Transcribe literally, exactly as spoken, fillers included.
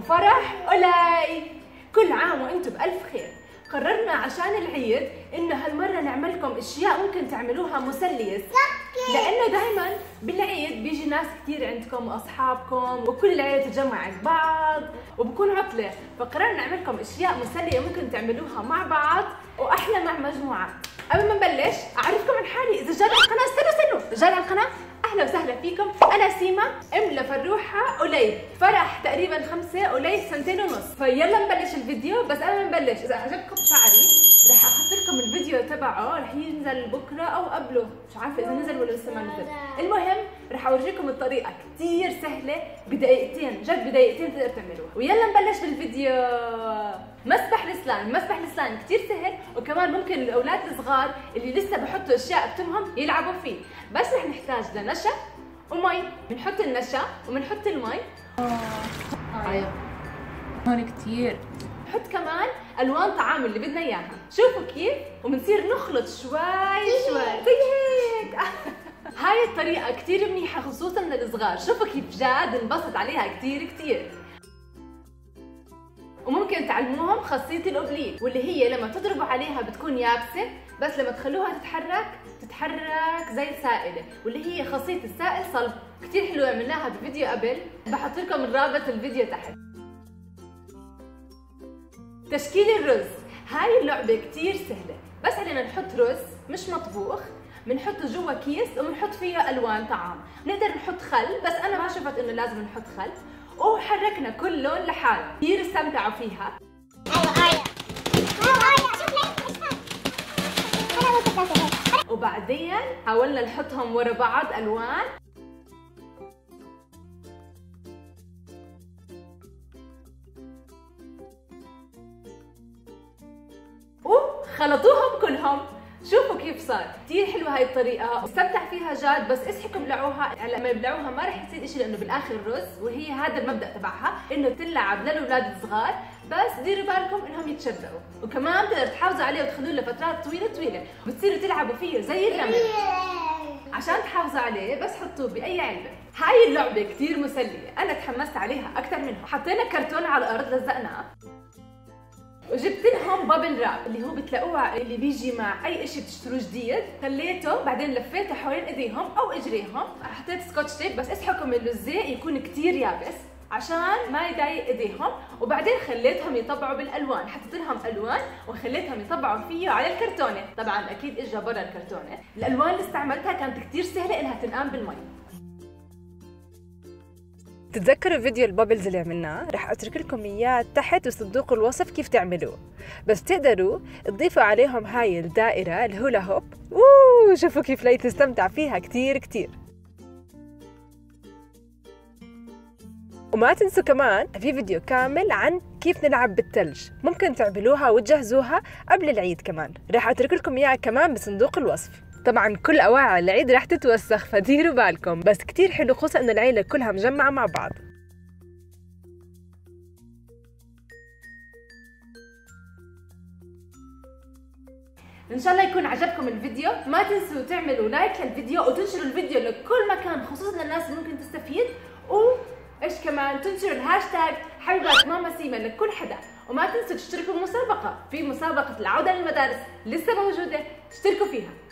وفرح أولاي. كل عام وانتم بألف خير. قررنا عشان العيد انه هالمرة نعملكم اشياء ممكن تعملوها مسلية، لانه دائما بالعيد بيجي ناس كثير عندكم واصحابكم وكل العيلة تتجمع عند بعض وبكون عطلة، فقررنا نعملكم اشياء مسلية ممكن تعملوها مع بعض واحلى مع مجموعات. قبل ما نبلش اعرفكم عن حالي، اذا رجال على القناة استنوا استنوا رجال على القناة، اهلا وسهلا فيكم. انا سيما ام لفروحه أوليد، فرح تقريبا خمسه، أوليد سنتين ونص. فيلا نبلش الفيديو. بس قبل ما نبلش اذا عجبكم شعري رح احط لكم الفيديو تبعه، رح ينزل بكره او قبله، مش عارفه اذا نزل ولا لسه ما نزل. المهم رح اورجيكم الطريقه كثير سهله بدقيقتين، جد بدقيقتين تقدر تعملوها. ويلا نبلش بالفيديو. مسبح السلايم، مسبح السلايم كثير سهل، وكمان ممكن الاولاد الصغار اللي لسه بحطوا اشياء بتمهم يلعبوا فيه. بس رح نحتاج لنشا ومي، بنحط النشا وبنحط المي. اه هون كثير. نحط كمان الوان طعام اللي بدنا اياها، شوفوا كيف، وبنصير نخلط شوي شوي زي هيك. هاي الطريقة كثير منيحة خصوصا للصغار، شوفوا كيف جاد انبسط عليها كثير كثير. وممكن تعلموهم خاصية الأوبليك، واللي هي لما تضربوا عليها بتكون يابسة، بس لما تخلوها تتحرك تتحرك زي السائلة، واللي هي خاصية السائل صلب. كثير حلوة، عملناها بفيديو قبل، بحط لكم الرابط الفيديو تحت. تشكيل الرز، هاي اللعبة كثير سهلة، بس علينا نحط رز مش مطبوخ، بنحطه جوا كيس وبنحط فيه ألوان طعام. بنقدر نحط خل، بس أنا ما شفت إنه لازم نحط خل، وحركنا كل لون لحاله، كثير استمتعوا فيها. وبعدين حاولنا نحطهم ورا بعض ألوان، وخلطوهم كلهم. شوفوا كيف صار، كثير حلوه هاي الطريقه، استمتع فيها جاد. بس اصحكم ابلعوها، هلا لما يبلعوها ما رح يصير شيء لانه بالاخر رز، وهي هذا المبدا تبعها انه تلعب للاولاد الصغار، بس ديروا بالكم انهم يتشبعوا. وكمان بتقدر تحافظوا عليه وتخلوه لفترات طويله طويله، بتصيروا تلعبوا فيه زي الرمل. عشان تحافظوا عليه بس حطوه باي علبه. هاي اللعبه كثير مسليه، انا تحمست عليها اكثر منهم. حطينا كرتون على الارض لزقناه، وجبت لهم بابل راب اللي هو بتلاقوه اللي بيجي مع اي شيء بتشتروه جديد. خليته بعدين لفيته حوالين ايديهم او اجريهم، حطيت سكوتش تيب، بس اسحكم انه الزيت يكون كثير يابس عشان ما يضايق ايديهم. وبعدين خليتهم يطبعوا بالالوان، حطيت لهم الوان وخليتهم يطبعوا فيه على الكرتونه. طبعا اكيد اجى برا الكرتونه. الالوان اللي استعملتها كانت كثير سهله انها تنقام بالمي. تتذكروا فيديو البابلز اللي عملناه؟ رح اترك لكم اياه تحت بصندوق الوصف كيف تعملوه، بس تقدروا تضيفوا عليهم هاي الدائره الهولا هوب. اوه شوفوا كيف لي تستمتع فيها كثير كثير. وما تنسوا كمان في فيديو كامل عن كيف نلعب بالثلج، ممكن تعملوها وتجهزوها قبل العيد كمان، رح اترك لكم اياها كمان بصندوق الوصف. طبعا كل اواعي العيد رح تتوسخ فديروا بالكم، بس كتير حلو خصوصا انه العيله كلها مجمعه مع بعض. ان شاء الله يكون عجبكم الفيديو، ما تنسوا تعملوا لايك للفيديو وتنشروا الفيديو لكل مكان خصوصا للناس اللي ممكن تستفيد، و ايش كمان تنشروا الهاشتاج حبيبات ماما سيما لكل حدا. وما تنسوا تشتركوا بالمسابقه، في مسابقه العوده للمدارس لسه موجوده، اشتركوا فيها.